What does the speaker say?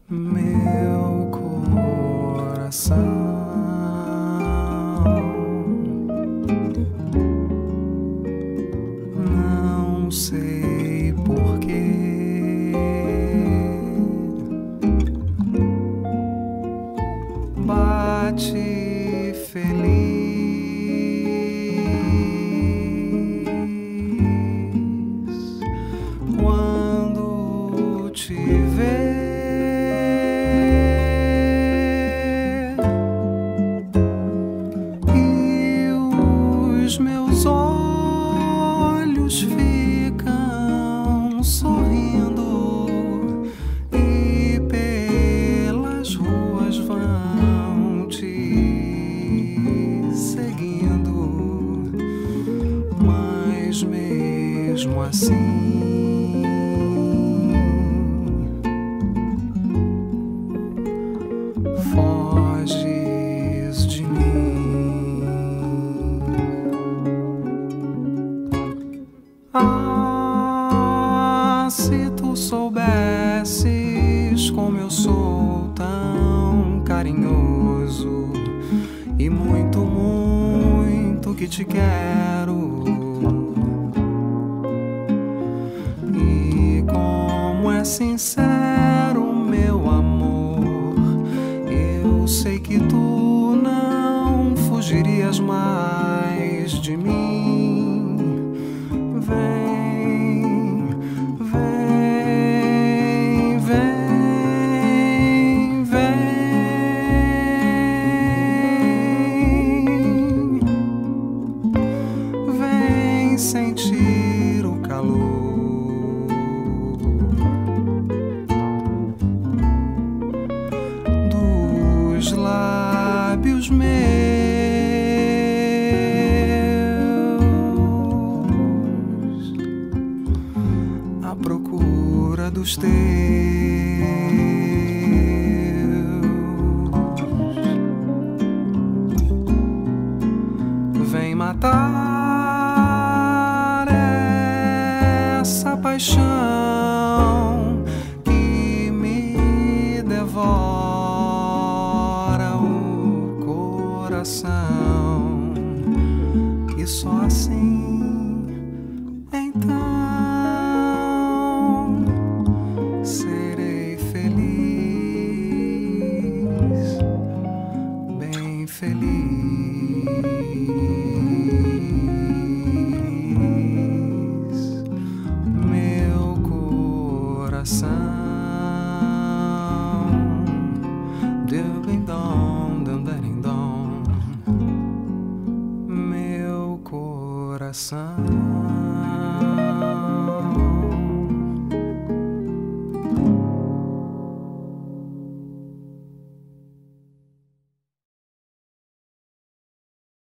meu coração. Não sei porquê bate feliz quando te ver. Os meus olhos ficam sorrindo e pelas ruas vão te seguindo, mas mesmo assim foges de mim. Ah, se tu soubesses como eu sou tão carinhoso e muito, muito que te quero, e como é sincero meu amor, eu sei que tu não fugirias mais de mim. Vem, vem, vem, vem, vem sentir o calor dos lábios meus à procura dos teus. Vem matar essa paixão que me devora o coração, e só assim então serei feliz, bem feliz, meu coração. Dum-dum, dum-dum-dum, meu coração.